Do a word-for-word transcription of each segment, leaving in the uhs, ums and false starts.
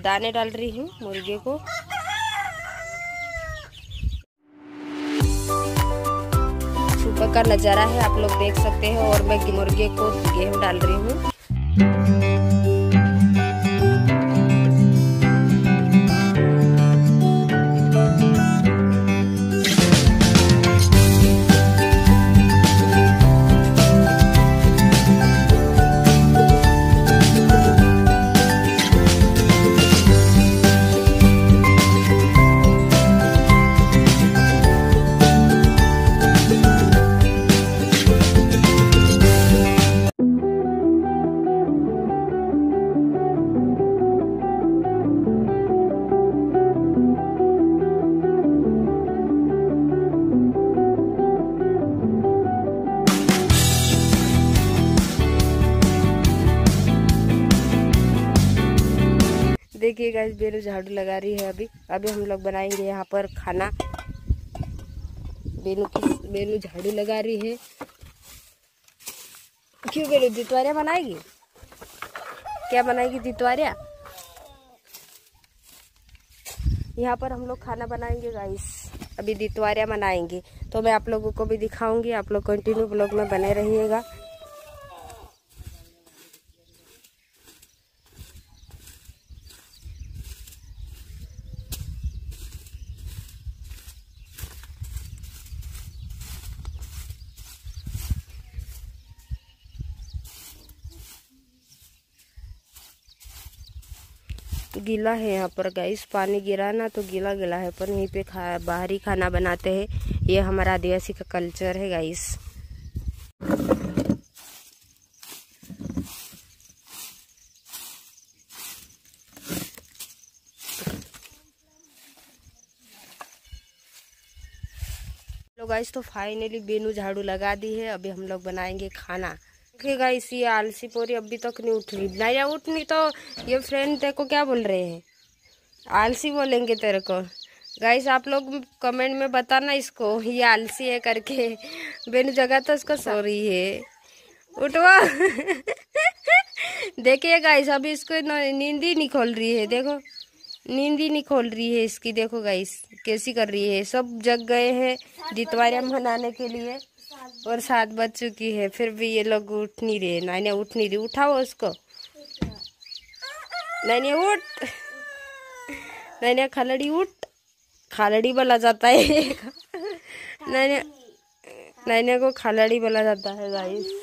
दाने डाल रही हूँ मुर्गे को। सुबह का नज़ारा है, आप लोग देख सकते हैं। और मैं मुर्गे को गेहूँ डाल रही हूँ। देखिए गाइस, बेनू झाड़ू लगा रही है। अभी अभी हम लोग बनाएंगे यहाँ पर खाना। बेनू की बेनू झाड़ू लगा रही है। क्यों बेनू दितवारिया बनाएगी? क्या बनाएगी दितवारिया? यहाँ पर हम लोग खाना बनाएंगे गाइस। अभी दितवारिया बनाएंगे तो मैं आप लोगों को भी दिखाऊंगी। आप लोग कंटिन्यू ब्लॉग में बने रहिएगा। गीला है यहाँ पर गाइस, पानी गिरा ना तो गीला गीला है। पर यहीं पे खा बाहरी खाना बनाते हैं। ये हमारा आदिवासी का कल्चर है गाइस। तो गाइस तो फाइनली बेनू झाड़ू लगा दी है। अभी हम लोग बनाएंगे खाना। गाइस ये आलसी पोरी अभी तक नहीं उठ रही। नहीं उठनी तो ये फ्रेंड तेरे को क्या बोल रहे हैं? आलसी बोलेंगे तेरे को। गाइस आप लोग कमेंट में बताना इसको ये आलसी है करके। बेनू जगह तो इसको सो रही है। उठवा। देखिए गाइस अभी इसको नींद ही नहीं खोल रही है। देखो नींद ही नहीं खोल रही है इसकी। देखो गाइस कैसी कर रही है। सब जग गए हैं दितवारिया मनाने के लिए और सात बज चुकी है फिर भी ये लोग उठ नहीं रहे। नानिया उठ नहीं रही। उठाओ उसको। नानिया उठ। नानिया खालड़ी उठ। खालड़ी बोला जाता है। नानिया नानिया को खालड़ी बोला जाता है गाइस।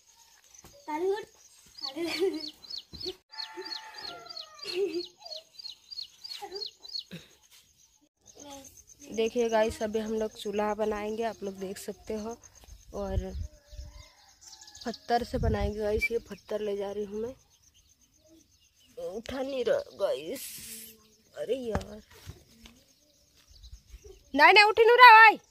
देखिए गाइस अभी हम लोग चूल्हा बनाएंगे। आप लोग देख सकते हो। और पत्थर से बनाएंगे गाइस। ये पत्थर ले जा रही हूँ मैं। उठा नहीं रहा गाइस। अरे यार नहीं नहीं उठी नहीं रहा भाई।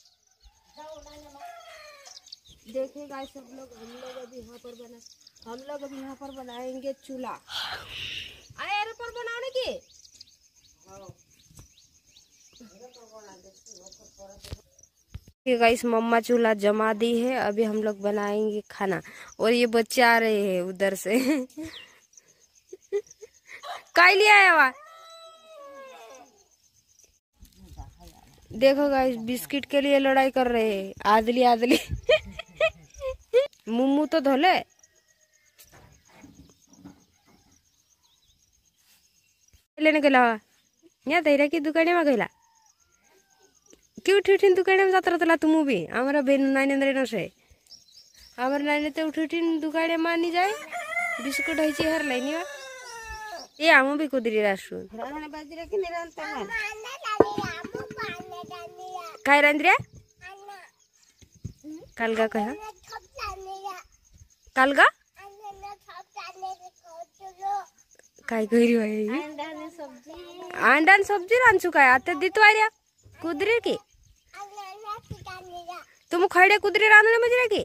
देखिए गाइस सब लोग हम लोग अभी यहाँ पर बना हम लोग अभी यहाँ पर बनाएंगे चूल्हा। आए अरे पर बनाने की गाइस मम्मा चूल्हा जमा दी है। अभी हम लोग बनाएंगे खाना। और ये बच्चे आ रहे हैं उधर से। काय लिया है वहाँ? देखो गाइस बिस्किट के लिए लड़ाई कर रहे हैं। आदली आदली। मुम्मू तो धोले। लेने गेला या धैर्य की दुकाने में गईला। क्यों उठी उठी दुकाने में जाता रहता तुम भी? हमारा बेन नानी न से हमारे नानी तो उठी उठी दुकाने में नहीं जाए। बिस्कुट है हर लाइनी वा ये आमू भी कुदरी राशु काय रंद्रिया कालगा कहा कालगा काय करी भाई अंडा सब्जी रांचू काय आता दितवारिया कुदरी की तुम खड़े कुदरी रांधने मजरे की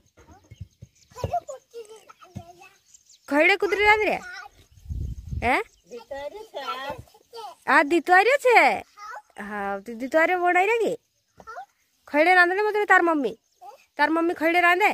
खड़े कुदरी रांध रे हैं आ दितवारिया छे हाँ तो दितवारिया बोड़ाई रे की खड़े रांधने मजरे तार मम्मी तार मम्मी खड़े रांधे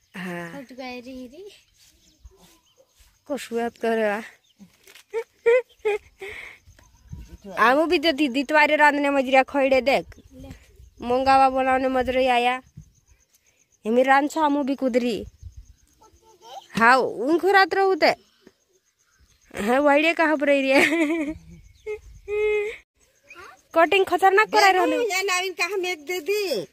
हाँ को शुरुआत करे आमू भी तो दितवारे रांधने मजरिया खोड़े देख मोंगावा बनाने मजरे आया हेमी रांध आमू भी कुदरी हाँ उनको रात रहते हाँ वाइडे कहाँ पर रही कटिंग खतरनाक करा रहे हो ये नवीन कहाँ मेक दे दी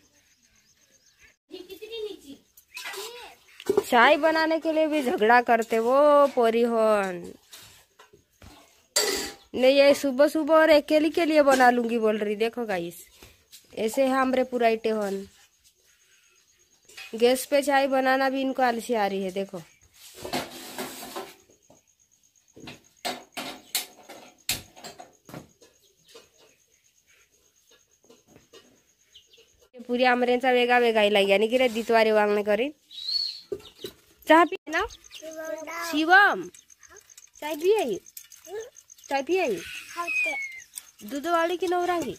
चाय बनाने के लिए भी झगड़ा करते वो पोरी होन नहीं ये सुबह सुबह और अकेली के लिए बना लूंगी बोल रही देखो गाइस ऐसे हमरे पुराइटे होन गैस पे चाय बनाना भी इनको आलसी आ रही है देखो पूरी आमरेंचा वेगा वेगा लागली आणि किरे दितवारे वांगणे करी चहा पी ना शिवम चाय पी आई चाय पी आई दूध वाली की नवरांगी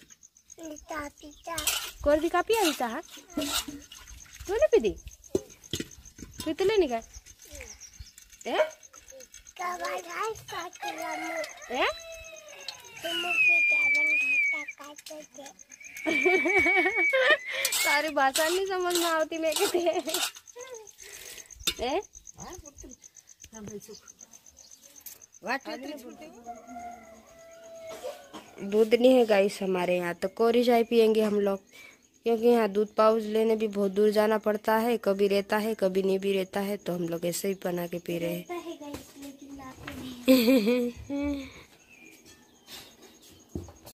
कोर भी कापी आई चहा तू नहीं पीती पीतले नहीं काय ए ए सारी भाषा नहीं समझ में आती मैं कहते ए दूध नहीं है गाइस हमारे यहाँ तो कोरी चाय पियेंगे हम लोग क्योंकि यहाँ दूध पाउच लेने भी बहुत दूर जाना पड़ता है कभी रहता है कभी नहीं भी रहता है तो हम लोग ऐसे ही बना के पी रहे हैं